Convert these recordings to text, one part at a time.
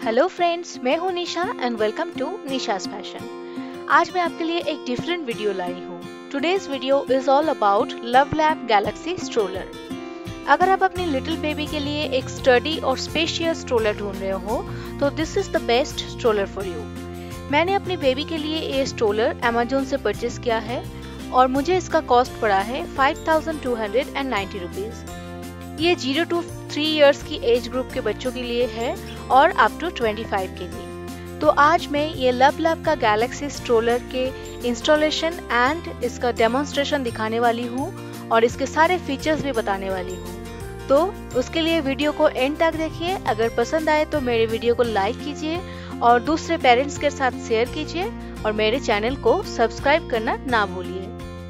Hello friends, मैं हूं Nisha and welcome to Nisha's fashion. आज मैं आपके लिए एक डिफरेंट वीडियो लाई हूं। Today's video is all about love lab galaxy stroller. अगर आप अपनी लिटिल बेबी के लिए एक स्टडी और स्पेशियस स्ट्रोलर ढूंढ रहे हो तो this is the best stroller for you. मैंने अपनी बेबी के लिए ये स्ट्रोलर अमेजोन से परचेज किया है और मुझे इसका कॉस्ट पड़ा है 5290 रुपीज। ये 0 to 3 इयर्स की एज ग्रुप के बच्चों के लिए है और अप टू 25 के लिए। तो आज मैं ये लव लैब का गैलेक्सी स्ट्रोलर के इंस्टॉलेशन एंड इसका डेमोन्स्ट्रेशन दिखाने वाली हूँ और इसके सारे फीचर्स भी बताने वाली हूँ। तो उसके लिए वीडियो को एंड तक देखिए। अगर पसंद आए तो मेरे वीडियो को लाइक कीजिए और दूसरे पेरेंट्स के साथ शेयर कीजिए और मेरे चैनल को सब्सक्राइब करना ना भूलिए।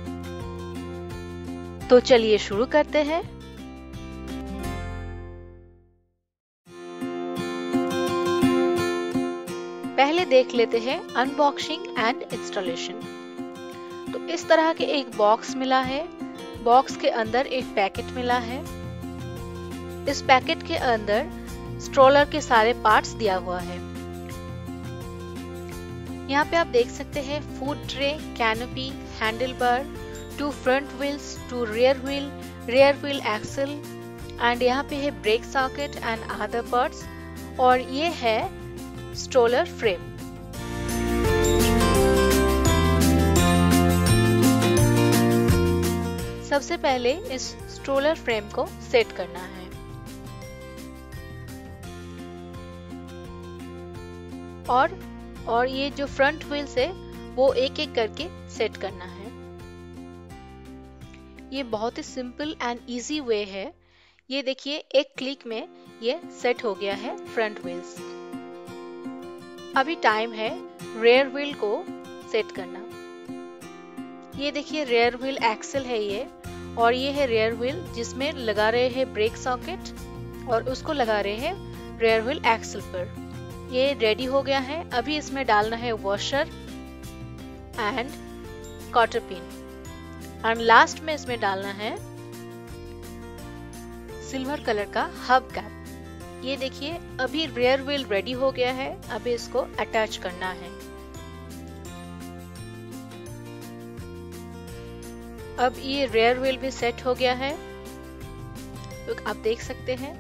तो चलिए शुरू करते हैं। पहले देख लेते हैं अनबॉक्सिंग एंड इंस्टॉलेशन। तो इस तरह के एक बॉक्स मिला है। बॉक्स के अंदर एक पैकेट मिला है। इस पैकेट के अंदर स्ट्रोलर के सारे पार्ट्स दिया हुआ है। यहाँ पे आप देख सकते हैं food tray, canopy, handle bar, 2 front wheels, 2 rear wheel axle and यहाँ पे है brake socket and other parts. और ये है स्ट्रोलर फ्रेम। सबसे पहले इस स्ट्रोलर फ्रेम को सेट करना है। और ये जो फ्रंट व्हील्स है वो एक एक करके सेट करना है। ये बहुत ही सिंपल एंड इजी वे है। ये देखिए एक क्लिक में ये सेट हो गया है फ्रंट व्हील्स। अभी टाइम है रेयर व्हील को सेट करना। ये देखिए रेयर व्हील एक्सल है ये, और ये है रेयर व्हील जिसमें लगा रहे हैं ब्रेक सॉकेट और उसको लगा रहे हैं रेयर व्हील एक्सल पर। ये रेडी हो गया है। अभी इसमें डालना है washer and cotter pin and last में इसमें डालना है सिल्वर कलर का हब कैप। ये देखिए अभी रेयर व्हील रेडी हो गया है। अभी इसको अटैच करना है। अब ये रेयर व्हील भी सेट हो गया है, तो आप देख सकते हैं।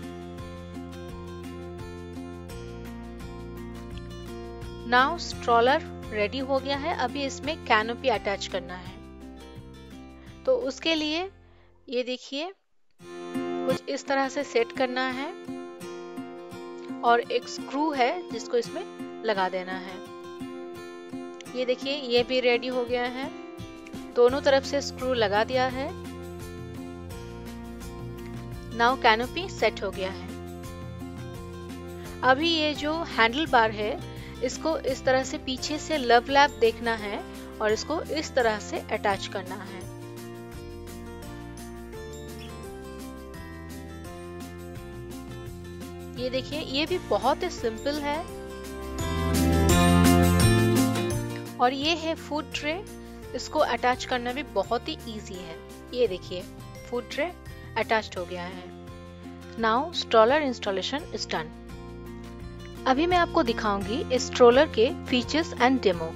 नाउ स्ट्रोलर रेडी हो गया है। अभी इसमें कैनोपी अटैच करना है। तो उसके लिए ये देखिए कुछ इस तरह से सेट करना है और एक स्क्रू है जिसको इसमें लगा देना है। ये देखिए ये भी रेडी हो गया है। दोनों तरफ से स्क्रू लगा दिया है। नाउ कैनोपी सेट हो गया है। अभी ये जो हैंडल बार है इसको इस तरह से पीछे से लव लैब देखना है और इसको इस तरह से अटैच करना है। ये देखिए ये भी बहुत ही सिंपल है। और ये है फूड ट्रे। इसको अटैच करना भी बहुत ही इजी है। ये देखिए फूड ट्रे अटैच्ड हो गया है। Now stroller installation is done. अभी मैं आपको दिखाऊंगी इस स्ट्रोलर के फीचर्स एंड डेमो।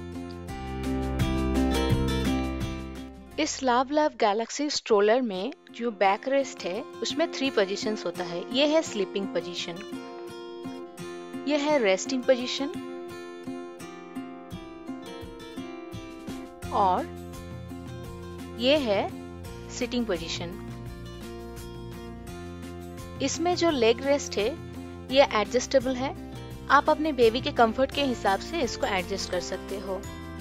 इस लव लैब गैलेक्सी स्ट्रोलर में जो बैक रेस्ट है उसमें 3 पोजीशंस होता है। ये है स्लीपिंग पोजीशन, ये है रेस्टिंग पोजीशन और ये है सिटिंग पोजीशन। इसमें जो लेग रेस्ट है ये एडजस्टेबल है। आप अपने बेबी के कंफर्ट के हिसाब से इसको एडजस्ट कर सकते हो।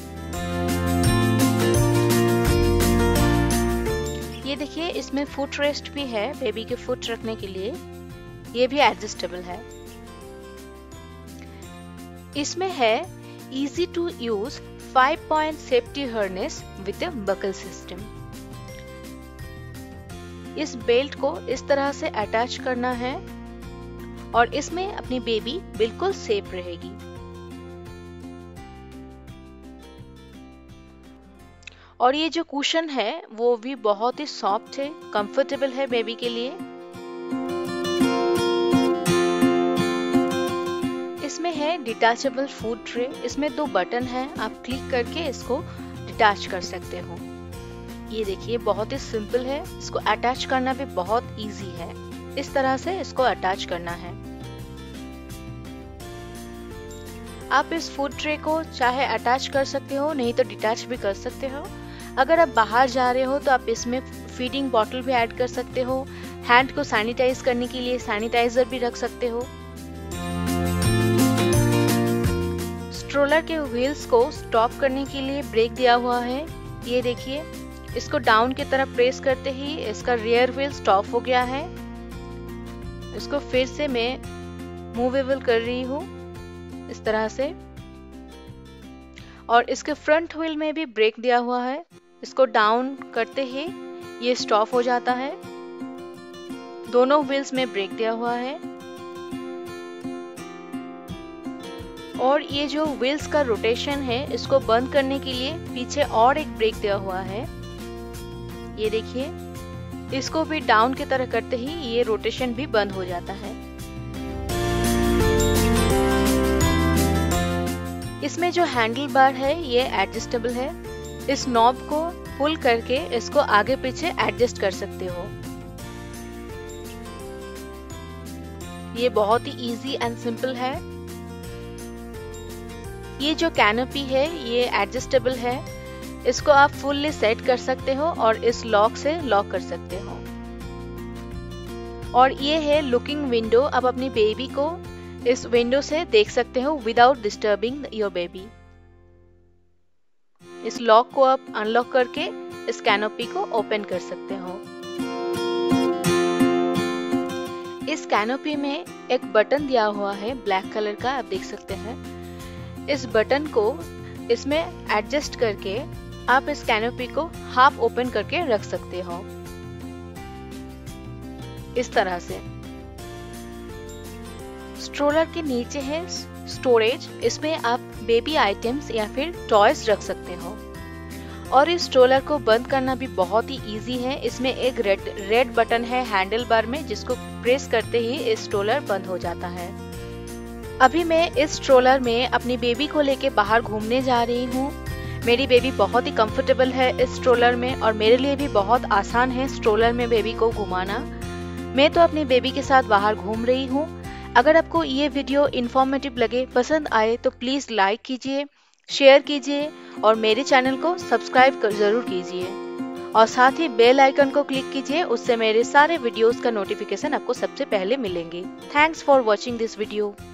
ये देखिए इसमें फुट रेस्ट भी है बेबी के फुट रखने के लिए। ये भी एडजस्टेबल है। इसमें है easy to use 5-point safety harness with a buckle system. इस बेल्ट को इस तरह से अटैच करना है और इसमें अपनी बेबी बिल्कुल सेफ रहेगी। और ये जो कुशन है वो भी बहुत ही सॉफ्ट है, कंफर्टेबल है बेबी के लिए। इसमें है डिटैचेबल फूड ट्रे। इसमें 2 बटन है, आप क्लिक करके इसको डिटैच कर सकते हो। ये देखिए बहुत ही सिंपल है, इसको अटैच करना भी बहुत इजी है। इस तरह से इसको अटैच करना है। आप इस फूड ट्रे को चाहे अटैच कर सकते हो, नहीं तो डिटैच भी कर सकते हो। अगर आप बाहर जा रहे हो तो आप इसमें फीडिंग बॉटल भी ऐड कर सकते हो। हैंड को सैनिटाइज करने के लिए सैनिटाइजर भी रख सकते हो। स्ट्रोलर के व्हील्स को स्टॉप करने के लिए ब्रेक दिया हुआ है। ये देखिए, इसको डाउन की तरफ प्रेस करते ही इसका रियर व्हील स्टॉप हो गया है। इसको फिर से मैं मूवेबल कर रही हूँ इस तरह से। और इसके फ्रंट व्हील में भी ब्रेक दिया हुआ है। इसको डाउन करते ही ये स्टॉप हो जाता है। दोनों व्हील्स में ब्रेक दिया हुआ है। और ये जो व्हील्स का रोटेशन है, इसको बंद करने के लिए पीछे और एक ब्रेक दिया हुआ है। ये देखिए, इसको भी डाउन की तरह करते ही ये रोटेशन भी बंद हो जाता है। इसमें जो हैंडल बार है ये एडजस्टेबल है। इस नॉब को पुल करके इसको आगे पीछे एडजस्ट कर सकते हो। ये बहुत ही इजी एंड सिंपल है। ये जो कैनोपी है ये एडजस्टेबल है। इसको आप फुल्ली सेट कर सकते हो और इस लॉक से लॉक कर सकते हो। और ये है लुकिंग विंडो। आप अपनी बेबी को इस विंडो से देख सकते हो विदाउट डिस्टर्बिंग योर बेबी। इस लॉक को आप अनलॉक करके इस कैनोपी को ओपन कर सकते हो। इस कैनोपी में एक बटन दिया हुआ है ब्लैक कलर का, आप देख सकते हैं। इस बटन को इसमें एडजस्ट करके आप इस कैनोपी को हाफ ओपन करके रख सकते हो इस तरह से। स्ट्रोलर के नीचे है स्टोरेज। इसमें आप बेबी आइटम्स या फिर टॉयज रख सकते हो। और इस स्ट्रोलर को बंद करना भी बहुत ही इजी है। इसमें एक रेड बटन है हैंडल बार में, जिसको प्रेस करते ही इस स्ट्रोलर बंद हो जाता है। अभी मैं इस स्ट्रोलर में अपनी बेबी को लेके बाहर घूमने जा रही हूँ। मेरी बेबी बहुत ही कंफर्टेबल है इस स्ट्रोलर में और मेरे लिए भी बहुत आसान है स्ट्रोलर में बेबी को घुमाना। मैं तो अपनी बेबी के साथ बाहर घूम रही हूँ। अगर आपको ये वीडियो इन्फॉर्मेटिव लगे, पसंद आए तो प्लीज लाइक कीजिए, शेयर कीजिए और मेरे चैनल को सब्सक्राइब जरूर कीजिए। और साथ ही बेल आइकन को क्लिक कीजिए, उससे मेरे सारे वीडियोस का नोटिफिकेशन आपको सबसे पहले मिलेंगे। Thanks for watching this video.